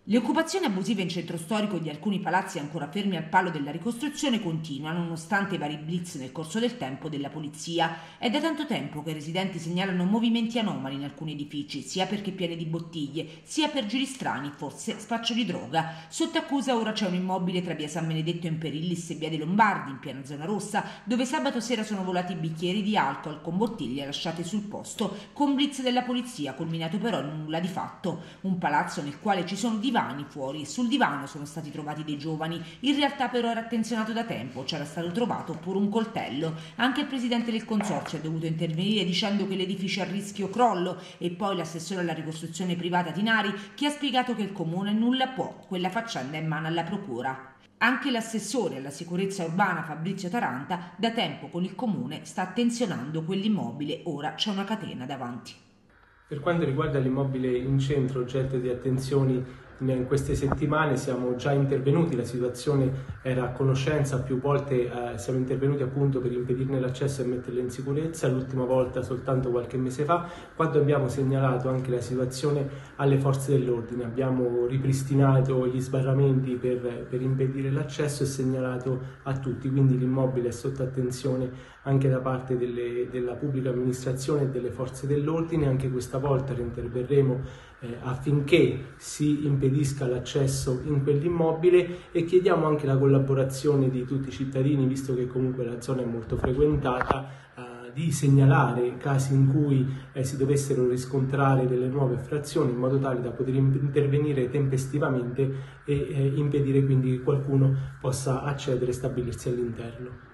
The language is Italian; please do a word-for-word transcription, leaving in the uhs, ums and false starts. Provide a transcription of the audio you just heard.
Le occupazioni abusive in centro storico di alcuni palazzi ancora fermi al palo della ricostruzione continuano nonostante i vari blitz nel corso del tempo della polizia. È da tanto tempo che i residenti segnalano movimenti anomali in alcuni edifici, sia perché pieni di bottiglie, sia per giri strani, forse spaccio di droga. Sotto accusa ora c'è un immobile tra via San Benedetto in Perillis e via dei Lombardi, in piena zona rossa, dove sabato sera sono volati bicchieri di alcol con bottiglie lasciate sul posto, con blitz della polizia, culminato però in nulla di fatto. Un palazzo nel quale ci sono divani fuori e sul divano sono stati trovati dei giovani. In realtà però era attenzionato da tempo, c'era stato trovato pure un coltello. Anche il presidente del consorzio è dovuto intervenire dicendo che l'edificio è a rischio crollo, e poi l'assessore alla ricostruzione privata Tinari, che ha spiegato che il comune nulla può, quella faccenda è in mano alla procura. Anche l'assessore alla sicurezza urbana Fabrizio Taranta da tempo con il comune sta attenzionando quell'immobile, ora c'è una catena davanti. Per quanto riguarda l'immobile in centro, oggetto di attenzioni in queste settimane, siamo già intervenuti, la situazione era a conoscenza, più volte eh, siamo intervenuti appunto per impedirne l'accesso e metterla in sicurezza, l'ultima volta soltanto qualche mese fa, quando abbiamo segnalato anche la situazione alle forze dell'ordine. Abbiamo ripristinato gli sbarramenti per, per impedire l'accesso e segnalato a tutti, quindi l'immobile è sotto attenzione anche da parte delle, della pubblica amministrazione e delle forze dell'ordine. Anche questa volta interverremo eh, affinché si impedisca l'accesso in quell'immobile, e chiediamo anche la collaborazione di tutti i cittadini, visto che comunque la zona è molto frequentata, eh, di segnalare casi in cui eh, si dovessero riscontrare delle nuove frazioni, in modo tale da poter intervenire tempestivamente e eh, impedire quindi che qualcuno possa accedere e stabilirsi all'interno.